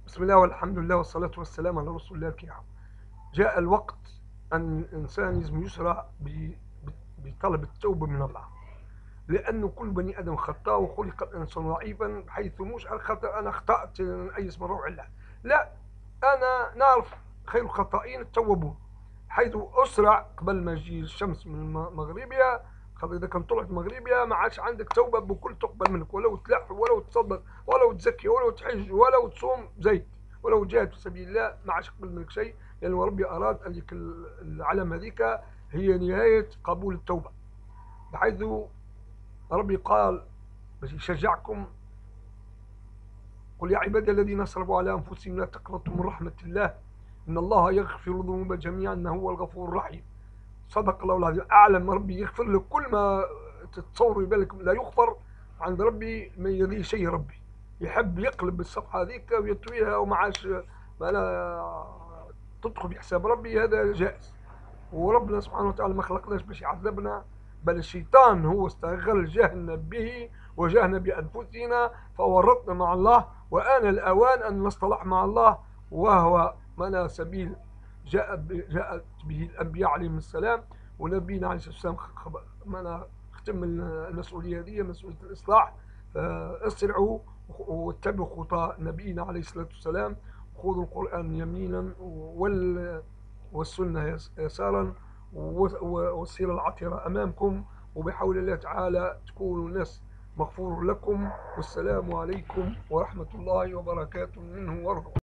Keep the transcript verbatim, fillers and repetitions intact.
بسم الله والحمد لله والصلاة والسلام على رسول الله الكريم. جاء الوقت أن الإنسان لازم يسرع ب- بطلب التوبة من الله، لأنه كل بني آدم خطاء، وخلق الإنسان ضعيفا، بحيث مش الخطأ أنا أخطأت أيس من روح الله، لا، أنا نعرف خير الخطائين التوابون، حيث أسرع قبل ما تجي الشمس من مغربها. خاطر إذا كان طلعت مغربها ما عادش عندك توبة بكل تقبل منك، ولو تلح ولو تصدق ولو تزكي ولو تحج ولو تصوم زيت ولو جاهد في سبيل الله، ما عادش يقبل منك شيء، لأن ربي أراد أن العلامة هذيك هي نهاية قبول التوبة. بحيث ربي قال باش يشجعكم: قل يا عبادي الذين اسرفوا على انفسهم لا تقنطوا من رحمه الله ان الله يغفر الذنوب جميعا انه هو الغفور الرحيم. صدق الله العظيم. اعلم ربي يغفر لك كل ما تتصور بالك لا يغفر عند ربي، ما يريد شيء. ربي يحب يقلب الصفحه هذيك ويطويها وما عادش ما لا تدخل في حساب ربي، هذا جائز. وربنا سبحانه وتعالى ما خلقناش باش يعذبنا، بل الشيطان هو استغل جهلنا به وجهلنا بأنفسنا فورطنا مع الله، وآن الأوان أن نصطلح مع الله، وهو منا سبيل جاء جاءت به الأنبياء عليهم السلام، ونبينا عليه الصلاة والسلام منا ختم المسؤولية هذه، مسؤولية الإصلاح. فاسرعوا واتبعوا خطى نبينا عليه الصلاة والسلام، خذوا القرآن يمينا وال والسنة يسارا، والسيرة العطرة أمامكم، وبحول الله تعالى تكونوا الناس مغفور لكم. والسلام عليكم ورحمة الله وبركاته منه ورضوانه.